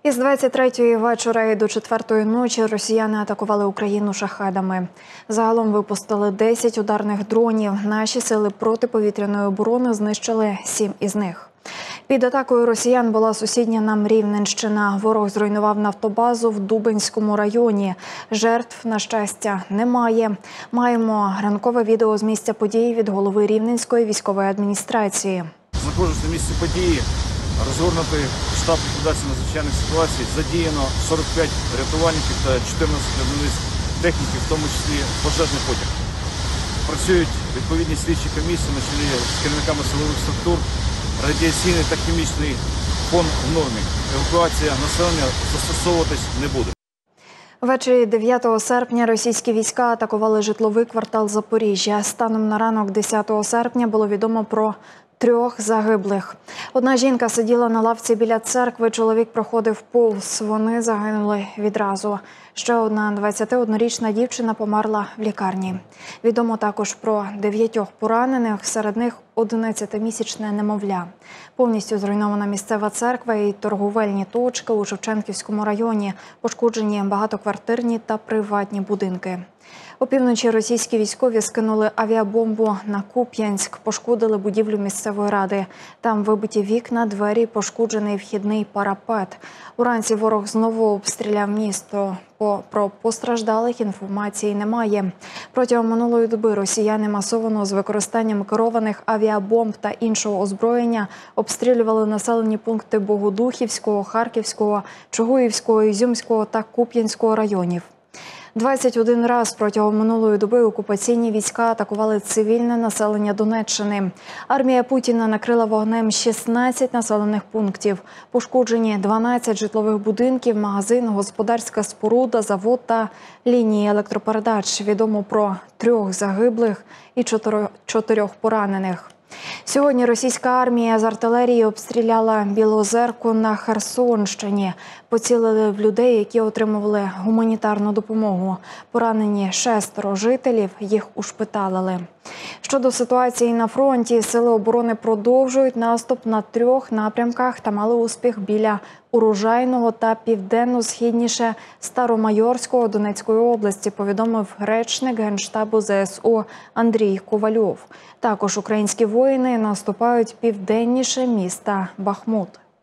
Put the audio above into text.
Із 23-ї вечора і до 4-ї ночі росіяни атакували Україну шахедами. Загалом випустили 10 ударних дронів. Наші сили протиповітряної оборони знищили 7 із них. Під атакою росіян була сусідня нам Рівненщина. Ворог зруйнував нафтобазу в Дубенському районі. Жертв, на щастя, немає. Маємо ранкове відео з місця події від голови Рівненської військової адміністрації. Знаходжусь на місці події. Розгорнутий штаб ліквідації надзвичайних ситуацій. Задіяно 45 рятувальників та 14 одиниць техніки, в тому числі пожежний потяг. Працюють відповідні слідчі комісії на чолі з керівниками силових структур. Радіаційний та хімічний фон в нормі. Евакуація населення застосовуватись не буде. Ввечері 9 серпня російські війська атакували житловий квартал Запоріжжя. Станом на ранок 10 серпня було відомо про 3 загиблих. Одна жінка сиділа на лавці біля церкви, чоловік проходив повз. Вони загинули відразу. Ще одна 21-річна дівчина померла в лікарні. Відомо також про 9 поранених, серед них 11-місячне немовля. Повністю зруйнована місцева церква і торговельні точки у Шевченківському районі. Пошкоджені багатоквартирні та приватні будинки. Опівночі російські військові скинули авіабомбу на Куп'янськ, пошкодили будівлю місцевої ради. Там вибиті вікна, двері, пошкоджений вхідний парапет. Уранці ворог знову обстріляв місто. Про постраждалих інформації немає. Протягом минулої доби росіяни масово з використанням керованих авіабомб та іншого озброєння обстрілювали населені пункти Богодухівського, Харківського, Чугуївського, Ізюмського та Куп'янського районів. 21 раз протягом минулої доби окупаційні війська атакували цивільне населення Донеччини. Армія Путіна накрила вогнем 16 населених пунктів. Пошкоджені 12 житлових будинків, магазин, господарська споруда, завод та лінії електропередач. Відомо про 3 загиблих і 4 поранених. Сьогодні російська армія з артилерії обстріляла Білозерку на Херсонщині. Поцілили в людей, які отримували гуманітарну допомогу. Поранені 6 жителів, їх ушпиталили. Щодо ситуації на фронті, сили оборони продовжують наступ на 3 напрямках та мали успіх біля Урожайного та південно-східніше Старомайорського Донецької області, повідомив речник Генштабу ЗСУ Андрій Ковальов. Також українські воїни наступають південніше міста Бахмут.